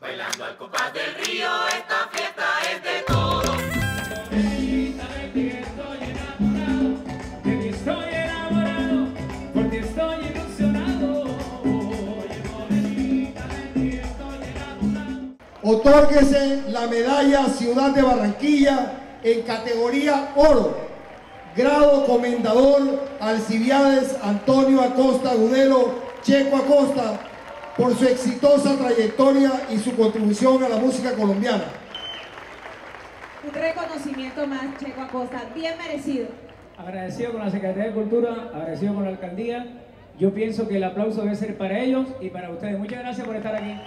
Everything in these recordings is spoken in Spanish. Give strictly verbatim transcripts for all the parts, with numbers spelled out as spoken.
Bailando al compás del río, esta fiesta es de todos. Bonita de ti estoy enamorado, de ti estoy enamorado, por ti estoy ilusionado. Oye, morenita de ti estoy enamorado. Otórguese la medalla Ciudad de Barranquilla en categoría oro. Grado Comendador Alcibiades Antonio Acosta Agudelo Checo Acosta, por su exitosa trayectoria y su contribución a la música colombiana. Un reconocimiento más, Checo Acosta, bien merecido. Agradecido con la Secretaría de Cultura, agradecido con la Alcaldía. Yo pienso que el aplauso debe ser para ellos y para ustedes. Muchas gracias por estar aquí.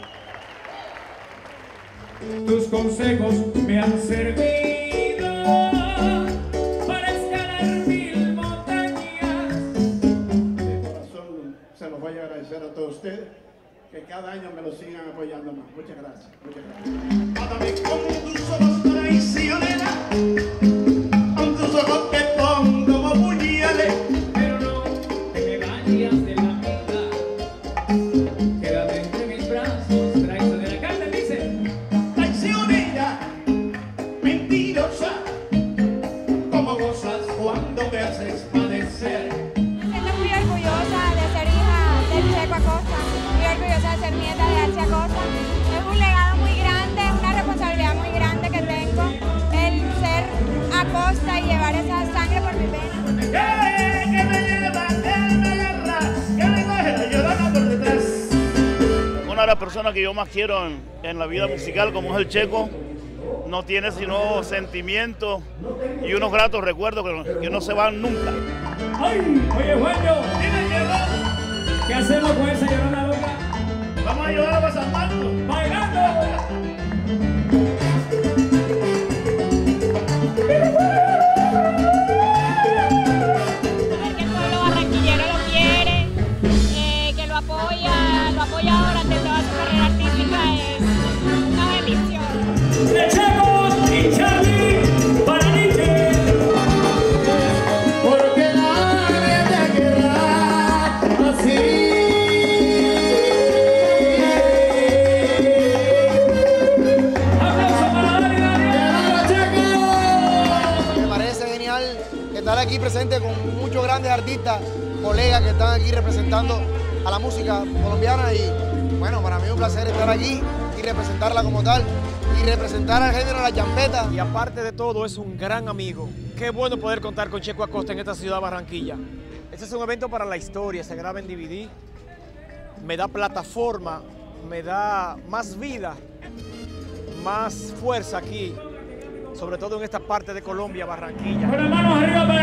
Tus consejos me han servido para escalar mil montañas. De corazón se los voy a agradecer a todos ustedes, que cada año me lo sigan apoyando más. Muchas gracias, muchas gracias. Mátame con tus ojos traicionera, con tus ojos que son como puñales. Pero no te me vayas de la vida, quédate entre mis brazos, traicionera. Canta, dice. Traicionera, mentirosa, como gozas cuando me haces padecer. Siento muy orgullosa de ser hija de Checo Acosta, muy orgullosa de ser nieta de Archie Acosta. Es un legado muy grande, es una responsabilidad muy grande que tengo, el ser Acosta y llevar esa sangre por mi venas. ¡Que, que me lleva, que me agarra, que me coge la llorona por detrás! Una de las personas que yo más quiero en, en la vida musical, como es el Checo, no tiene sino sentimientos y unos gratos recuerdos que, que no se van nunca. ¡Ay! Oye, Juanjo, Dime, Diego, ¿qué hacemos con esa llorona loca? vamos a ayudar a San Marcos. ¡Bailando! Que el pueblo barranquillero lo quiere, eh, que lo apoya, lo apoya durante toda su carrera artística, es una bendición. ¡De Checo y Charlie para Nietzsche! Porque nadie te querrá así. ¡Aplauso para Dani Daniel! Me parece genial estar aquí presente con muchos grandes artistas, colegas que están aquí representando a la música colombiana y bueno, para mí es un placer estar aquí y representarla como tal y representar al género de la champeta. Y aparte de todo es un gran amigo. Qué bueno poder contar con Checo Acosta en esta ciudad de Barranquilla. Este es un evento para la historia, se graba en D V D, me da plataforma, me da más vida, más fuerza aquí, sobre todo en esta parte de Colombia, Barranquilla. Con las manos arriba para